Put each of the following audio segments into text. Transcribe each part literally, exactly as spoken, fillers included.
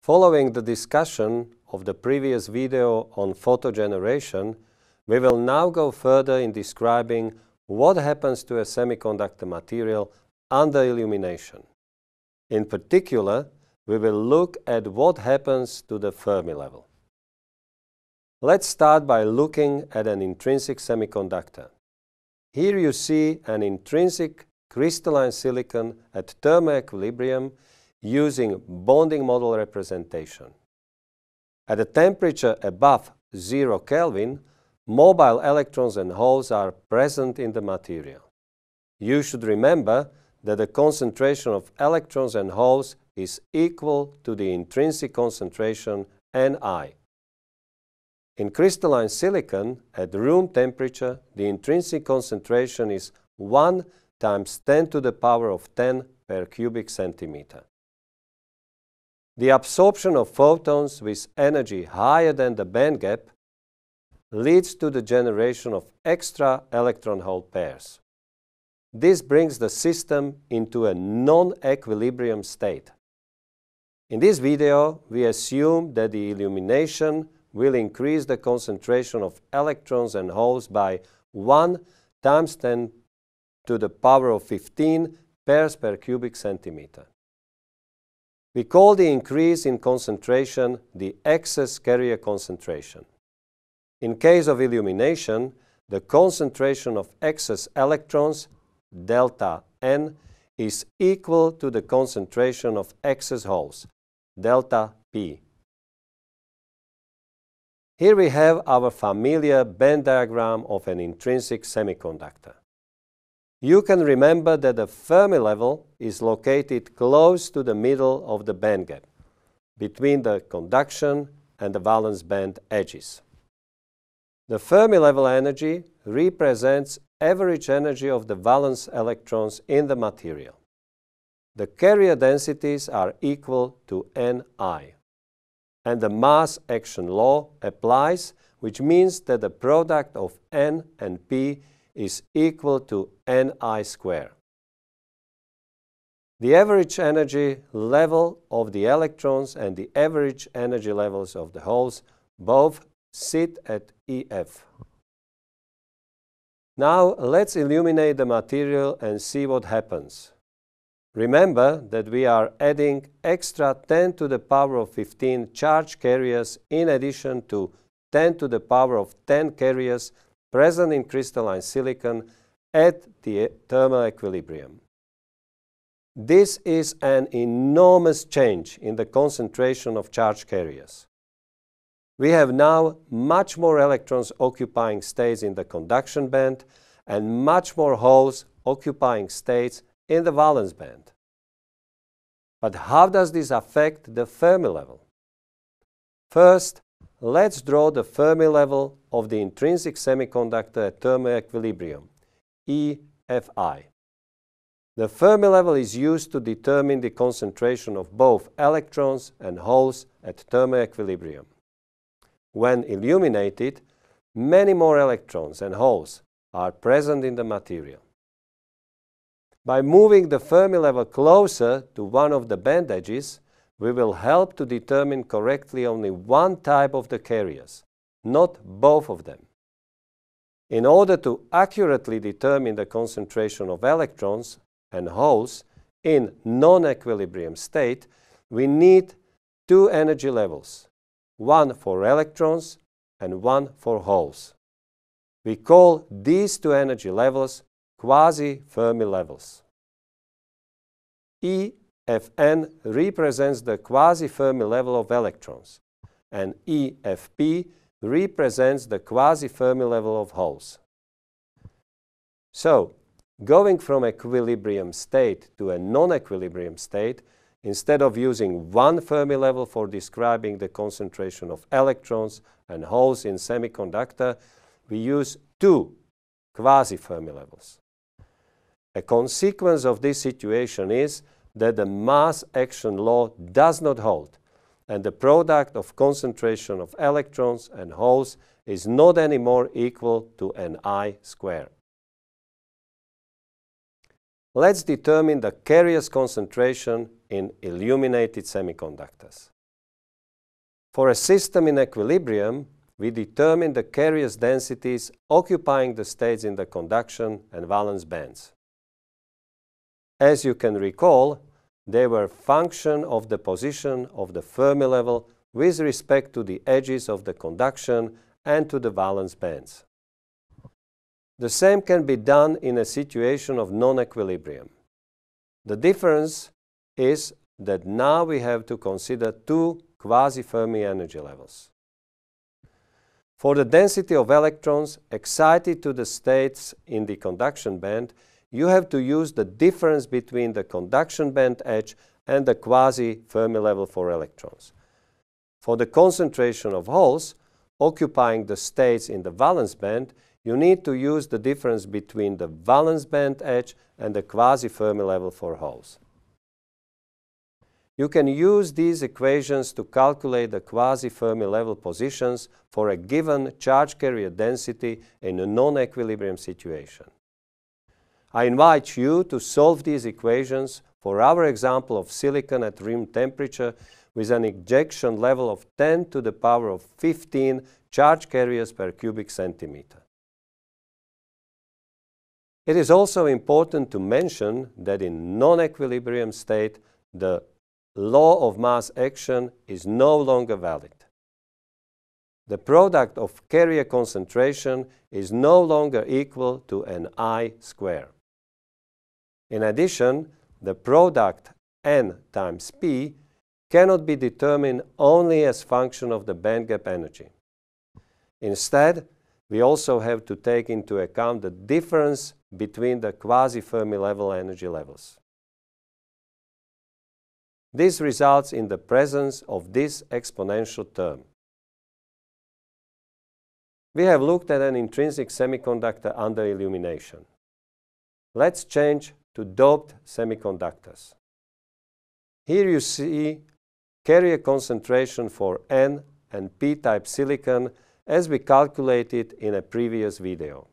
Following the discussion of the previous video on photogeneration, we will now go further in describing what happens to a semiconductor material under illumination. In particular, we will look at what happens to the Fermi level. Let's start by looking at an intrinsic semiconductor. Here you see an intrinsic crystalline silicon at thermoequilibrium using bonding model representation. At a temperature above zero Kelvin, mobile electrons and holes are present in the material. You should remember that the concentration of electrons and holes is equal to the intrinsic concentration Ni. In crystalline silicon, at room temperature, the intrinsic concentration is one times ten to the power of ten per cubic centimeter. The absorption of photons with energy higher than the band gap leads to the generation of extra electron-hole pairs. This brings the system into a non-equilibrium state. In this video, we assume that the illumination will increase the concentration of electrons and holes by one times ten to the power of fifteen pairs per cubic centimeter. We call the increase in concentration the excess carrier concentration. In case of illumination, the concentration of excess electrons, delta N, is equal to the concentration of excess holes, delta P. Here we have our familiar band diagram of an intrinsic semiconductor. You can remember that the Fermi level is located close to the middle of the band gap, between the conduction and the valence band edges. The Fermi level energy represents average energy of the valence electrons in the material. The carrier densities are equal to Ni. And the mass action law applies, which means that the product of N and P is equal to Ni squared. The average energy level of the electrons and the average energy levels of the holes both sit at E F. Now let's illuminate the material and see what happens. Remember that we are adding extra ten to the power of fifteen charge carriers in addition to ten to the power of ten carriers present in crystalline silicon at the thermal equilibrium. This is an enormous change in the concentration of charge carriers. We have now much more electrons occupying states in the conduction band and much more holes occupying states in the valence band. But how does this affect the Fermi level? First, let's draw the Fermi level of the intrinsic semiconductor at thermoequilibrium, E F I. The Fermi level is used to determine the concentration of both electrons and holes at thermoequilibrium. When illuminated, many more electrons and holes are present in the material. By moving the Fermi level closer to one of the band edges, we will help to determine correctly only one type of the carriers, not both of them. In order to accurately determine the concentration of electrons and holes in non-equilibrium state, we need two energy levels, one for electrons and one for holes. We call these two energy levels quasi-Fermi levels. E F N represents the quasi-Fermi level of electrons, and E F P represents the quasi-Fermi level of holes. So, going from equilibrium state to a non-equilibrium state, instead of using one Fermi level for describing the concentration of electrons and holes in semiconductor, we use two quasi-Fermi levels. A consequence of this situation is that the mass action law does not hold, and the product of concentration of electrons and holes is not anymore equal to Ni squared. Let's determine the carrier's concentration in illuminated semiconductors. For a system in equilibrium, we determine the carriers densities occupying the states in the conduction and valence bands. As you can recall, they were function of the position of the Fermi level with respect to the edges of the conduction and to the valence bands. The same can be done in a situation of non-equilibrium. The difference is that now we have to consider two quasi-Fermi energy levels. For the density of electrons excited to the states in the conduction band, you have to use the difference between the conduction band edge and the quasi-Fermi level for electrons. For the concentration of holes occupying the states in the valence band, you need to use the difference between the valence band edge and the quasi-Fermi level for holes. You can use these equations to calculate the quasi-Fermi level positions for a given charge carrier density in a non-equilibrium situation. I invite you to solve these equations for our example of silicon at room temperature with an injection level of ten to the power of fifteen charge carriers per cubic centimeter. It is also important to mention that in non-equilibrium state, the law of mass action is no longer valid. The product of carrier concentration is no longer equal to an I square. In addition, the product N times P cannot be determined only as function of the band gap energy. Instead, we also have to take into account the difference between the quasi-Fermi level energy levels. This results in the presence of this exponential term. We have looked at an intrinsic semiconductor under illumination. Let's change to doped semiconductors. Here you see carrier concentration for N and P-type silicon as we calculated in a previous video.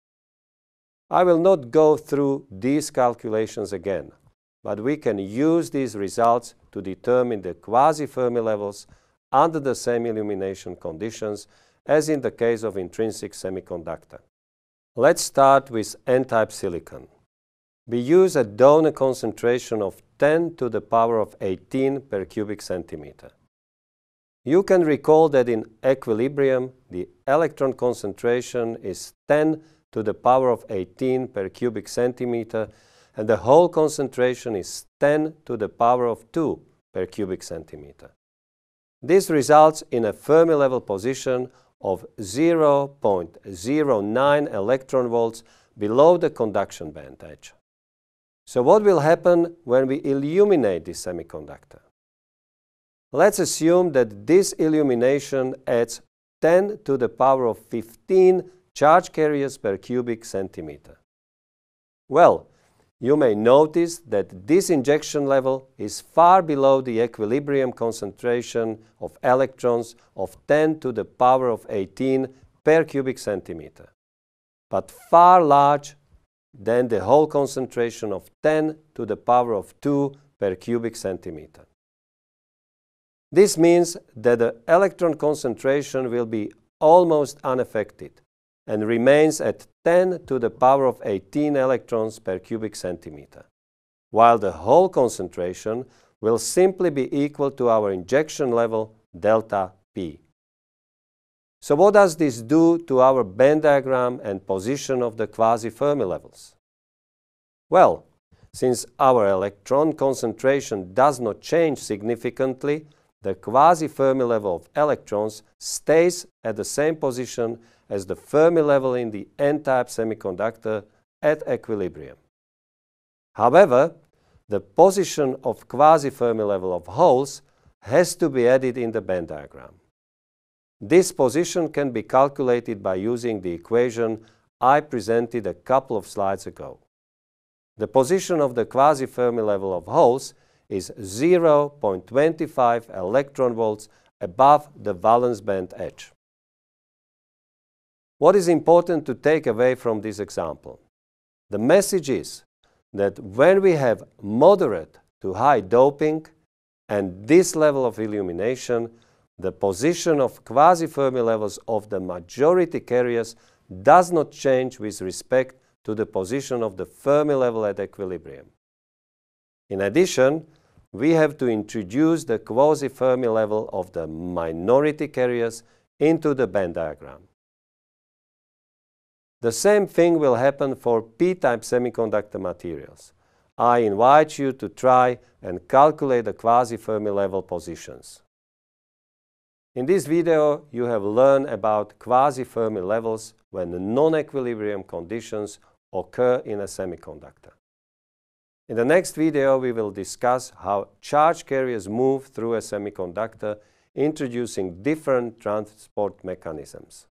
I will not go through these calculations again, but we can use these results to determine the quasi-Fermi levels under the semi-illumination conditions, as in the case of intrinsic semiconductor. Let's start with N-type silicon. We use a donor concentration of ten to the power of eighteen per cubic centimeter. You can recall that in equilibrium, the electron concentration is ten to the power of eighteen per cubic centimeter, and the hole concentration is ten to the power of two per cubic centimeter. This results in a Fermi level position of zero point zero nine electron volts below the conduction band edge. So what will happen when we illuminate this semiconductor? Let's assume that this illumination adds ten to the power of fifteen charge carriers per cubic centimeter. Well, you may notice that this injection level is far below the equilibrium concentration of electrons of ten to the power of eighteen per cubic centimeter, but far larger than the hole concentration of ten to the power of two per cubic centimeter. This means that the electron concentration will be almost unaffected and remains at ten to the power of eighteen electrons per cubic centimeter, while the hole concentration will simply be equal to our injection level delta P. So what does this do to our band diagram and position of the quasi-Fermi levels? Well, since our electron concentration does not change significantly, the quasi-Fermi level of electrons stays at the same position as the Fermi level in the N-type semiconductor at equilibrium. However, the position of quasi-Fermi level of holes has to be added in the band diagram. This position can be calculated by using the equation I presented a couple of slides ago. The position of the quasi-Fermi level of holes is zero point two five electron volts above the valence band edge. What is important to take away from this example? The message is that when we have moderate to high doping and this level of illumination, the position of quasi-Fermi levels of the majority carriers does not change with respect to the position of the Fermi level at equilibrium. In addition, we have to introduce the quasi-Fermi level of the minority carriers into the Venn diagram. The same thing will happen for p-type semiconductor materials. I invite you to try and calculate the quasi-Fermi level positions. In this video, you have learned about quasi-Fermi levels when non-equilibrium conditions occur in a semiconductor. In the next video, we will discuss how charge carriers move through a semiconductor, introducing different transport mechanisms.